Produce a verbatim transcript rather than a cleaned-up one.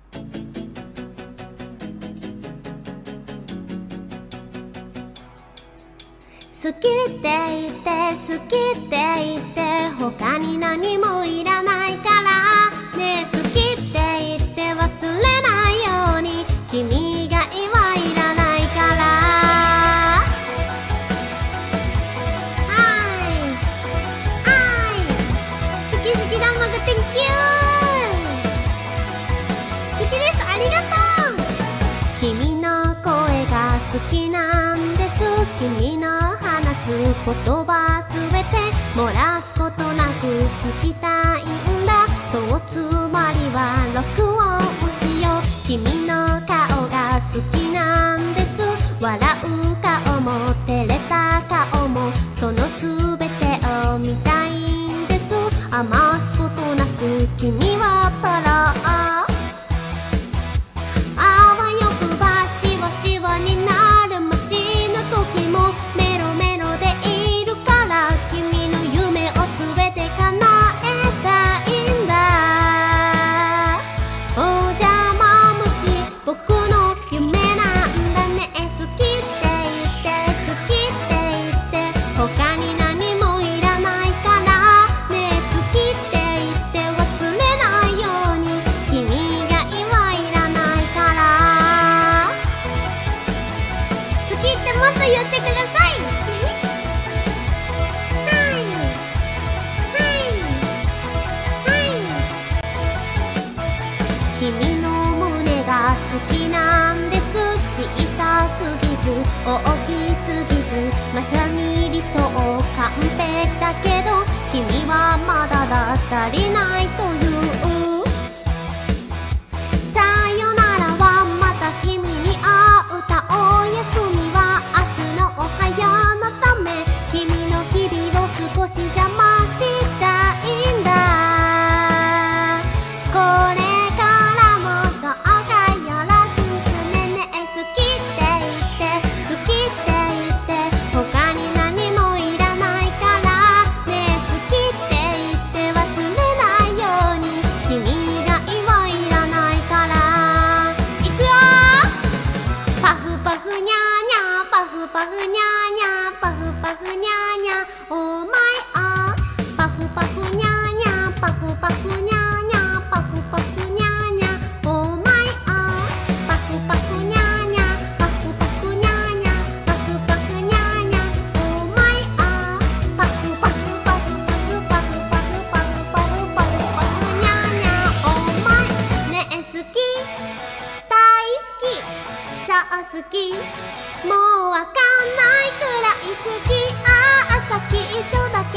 好きって言って好きって言って他に何もいらないからねえ、好きって言って忘れないように君がいはいらないからはいはい好き好きだんまが Thank you 好きです、ありがとう。君の声が好きなんです。君の言葉すべて漏らすことなく聞きたいんだ。そうつまりは録音しよう。君の顔が好きなんです。笑う顔も照れた顔もそのすべてを見たいんです。余すことなく君はパラーあわよくばしわしわになるマシの時もメロメロでいるから君の夢をすべて叶えたいんだ。お邪魔虫僕の夢なんだね。好きって言って好きって言って他に何もいらないからねえ、好きって言って忘れないように君がいはいらないから。好きってもっと言ってください。君の胸が好きなんです。小さすぎず大きすぎずまさに理想完璧だけど君はまだだ足りないという。さよならはまた君に会うた。おやすみは明日のおはようのため君の日々を少し邪魔したいんだ。これパフニャーニャーパフパフニャーニャーオーマイアーパフパフニャーニャーパフパフニャーニャーパフパフニャーニャーオーマイアーパフパフニャーニャーパフパフニャーニャーパフパフニャーニャーオーマイアーパフパフパフパフパフパフパフパフパフパフニャーニャーオーマイ。ねえ好き大好き超好きもうわかんないくらい好き。ああ先っちょだけ